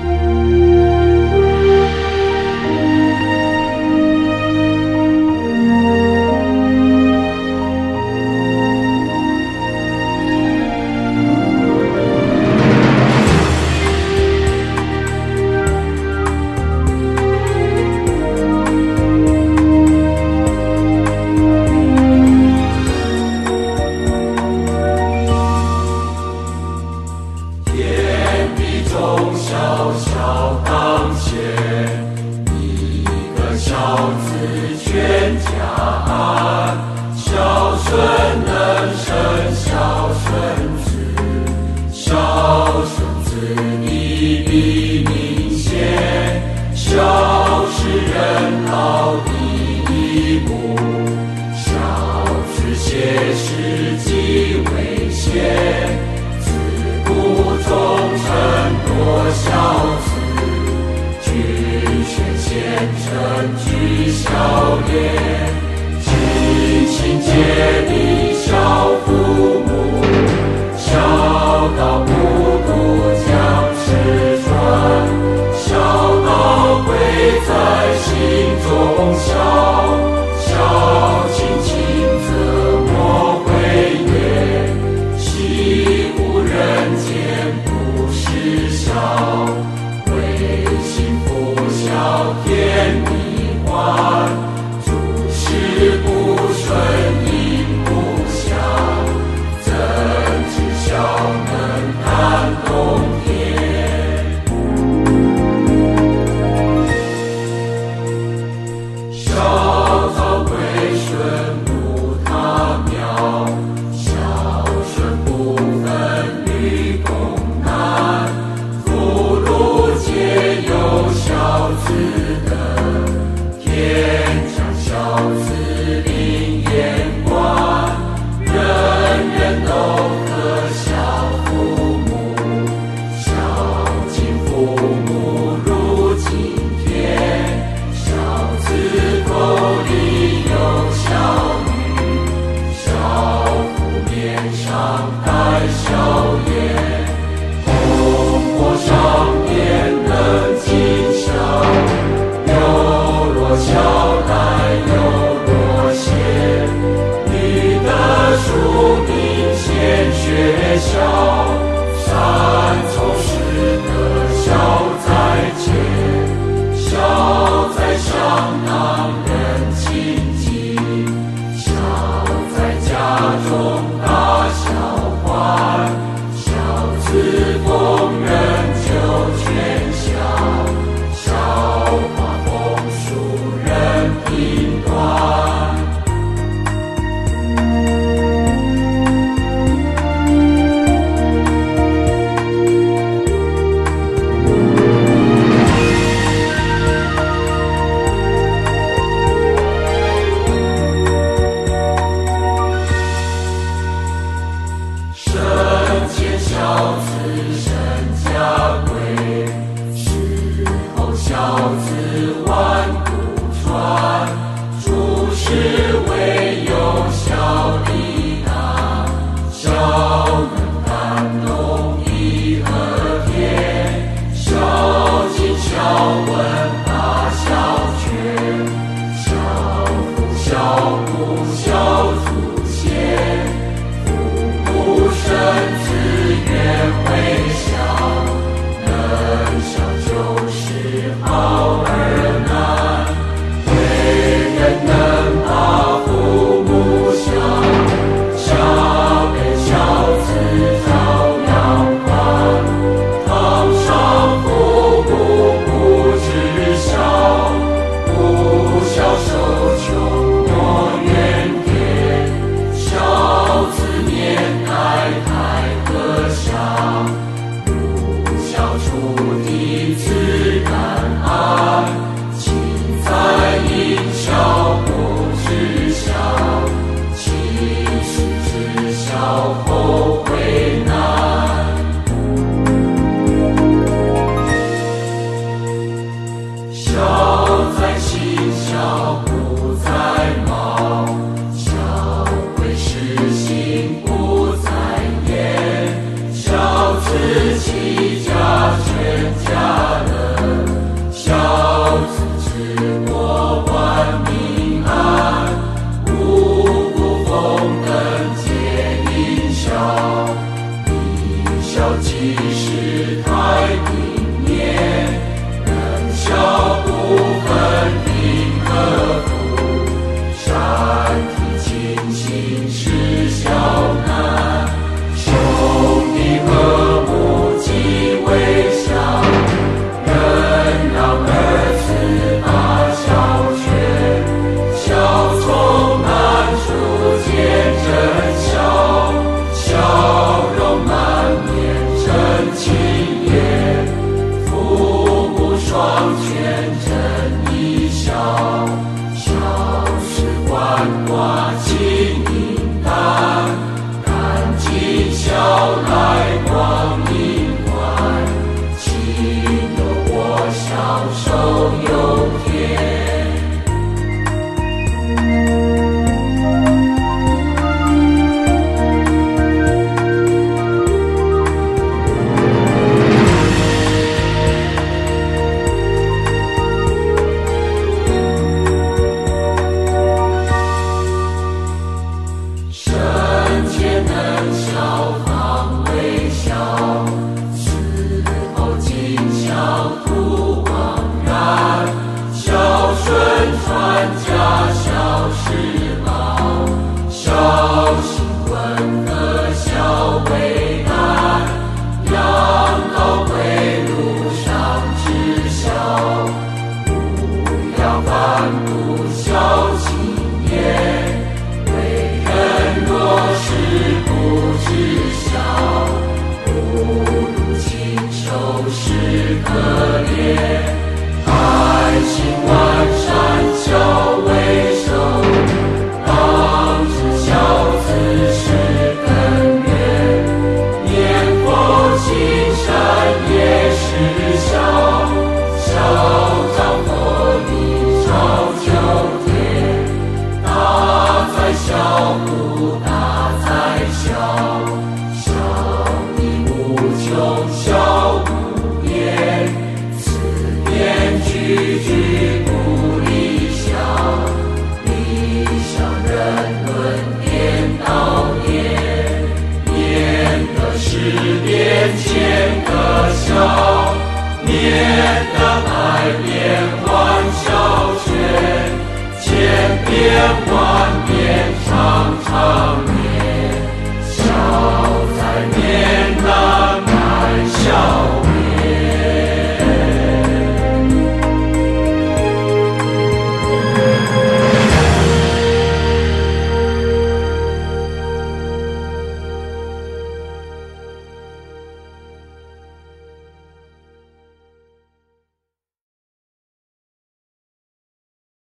微笑，能笑就是好儿即使太平年，人小不分贫和富，山体清心是小难，兄弟和睦即为孝，人让儿子把孝全，孝从难处见真孝，笑容满面真情也，父母双全真义孝，孝是鳏寡情应当，赶尽孝来光阴短，亲有我孝受有天。生前能效方为孝，死后尽孝图枉然，孝顺传家孝是宝，孝心温和孝为难，养老归路上知孝，不要反顾孝亲也，若是不知孝，不如亲手是可怜。爱情万善，孝为首，当知孝子是根源。念佛行善也是孝，孝长佛力照九天。大哉孝不大哉孝，孝义无穷，孝无边，此言句句不离孝，理想人伦颠倒也，免得十变见得孝，免得百变